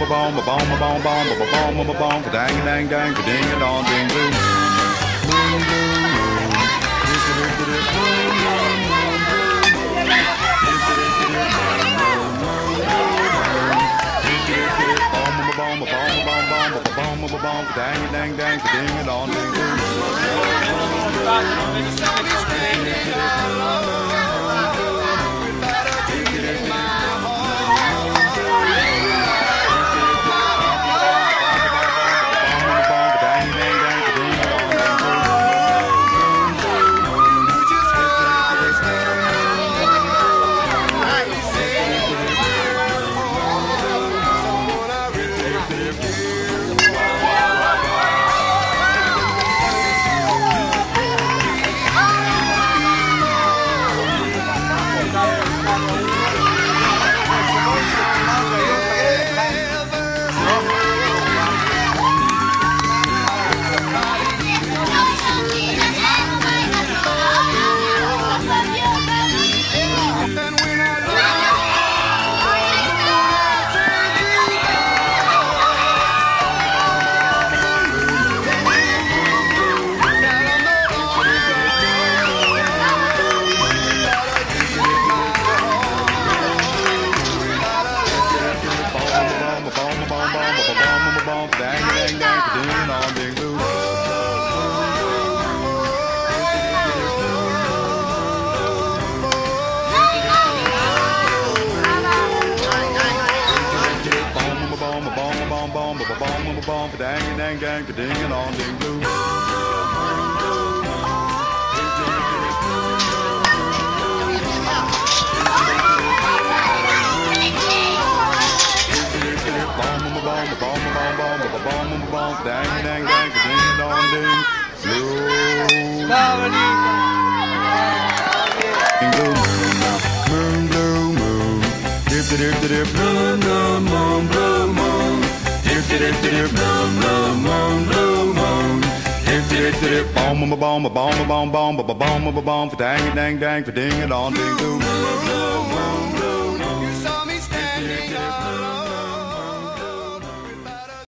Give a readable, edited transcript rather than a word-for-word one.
boom, boom, boom, boom, boom, boom, boom, dang, dang, dang, ding, a dong, ding, boom. Boom, boom, boom. Dang, dang, dang, ding, a dong, ding, boom. Dang, dang, dang, ding, and on, ding, blue. Dang, dang, dang, ding, and on, ding, blue. Ding, blue, moon, blue, moon, dip, dip, dip, dip, moon, moon, moon, blue, moon. Dip, dip, dip, blue, blue, moon, blue, moon. Dip, dip, dip, boom, boom, boom, boom, boom, boom, boom, boom, boom, boom, dang, dang, dang, ding, and on, ding, blue, blue, moon.